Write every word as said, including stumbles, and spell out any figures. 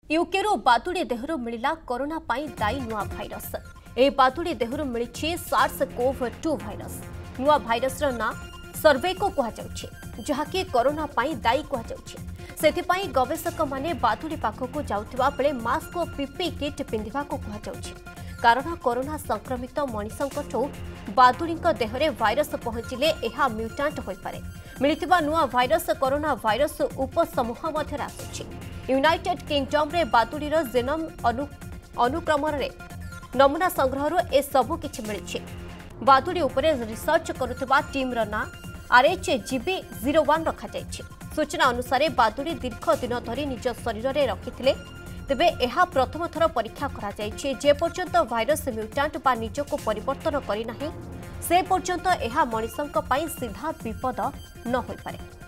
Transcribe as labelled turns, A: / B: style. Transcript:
A: ୟୁକେରୁ ବାଦୁଡ଼ି ଦେହରୁ ମିଳିଲା କରୋନା ପାଇଁ ଦାୟୀ ନୂଆ ଭାଇରସ୍। ଏହି ବାଦୁଡ଼ି ଦେହରୁ ମିଳିଛି ସାର୍ସ କୋଭ୍ ଟୁ ଭାଇରସ୍। ନୂଆ ଭାଇରସ୍ର ନାଁ ସର୍ଭେଇକୋ କୁହାଯାଉଛି, ଯାହାକି କରୋନା ପାଇଁ ଦାୟୀ କୁହାଯାଉଛି। ସେଥିପାଇଁ ଗବେଷକମାନେ ବାଦୁଡ଼ି ପାଖକୁ ଯାଉଥିବା ବେଳେ ମାସ୍କ ଓ ପିପି କିଟ୍ ପିନ୍ଧିବାକୁ କୁହାଯାଉଛି, କାରଣ କରୋନା ସଂକ୍ରମିତ ମଣିଷଙ୍କଠୁ ବାଦୁଡ଼ିଙ୍କ ଦେହରେ ଭାଇରସ୍ ପହଞ୍ଚିଲେ ଏହା ମ୍ୟୁଟାଣ୍ଟ ହୋଇପାରେ। ମିଳିଥିବା ନୂଆ ଭାଇରସ୍ କରୋନା ଭାଇରସ୍ ଉପସମୂହ ମଧ୍ୟରେ ଆସୁଛି। ୟୁନାଇଟେଡ୍ କିଙ୍ଗଡମ୍ରେ ବାଦୁଡ଼ିର ଜିନୋମ୍ ଅनु ଅନୁକ୍ରମରେ ନମୁନା ସଂଗ୍ରହରୁ ଏସବୁ କିଛି ମିଳିଛି। ବାଦୁଡ଼ି ଉପରେ ରିସର୍ଚ୍ଚ କରୁଥିବା ଟିମ୍ର ନାଁ ଆର୍ଏଚ୍ ଜିବି ଜିରୋ ୱାନ୍ ରଖାଯାଇଛି। ସୂଚନା ଅନୁସାରେ ବାଦୁଡ଼ି ଦୀର୍ଘ ଦିନ ଧରି ନିଜ ଶରୀରରେ ରଖିଥିଲେ, ତେବେ ଏହା ପ୍ରଥମ ଥର ପରୀକ୍ଷା କରାଯାଇଛି। ଯେ ପର୍ଯ୍ୟନ୍ତ ଭାଇରସ୍ ମ୍ୟୁଟାଣ୍ଟ ବା ନିଜକୁ ପରିବର୍ତ୍ତନ କରିନାହିଁ, ସେ ପର୍ଯ୍ୟନ୍ତ ଏହା ମଣିଷଙ୍କ ପାଇଁ ସିଧା ବିପଦ ନ ହୋଇପାରେ।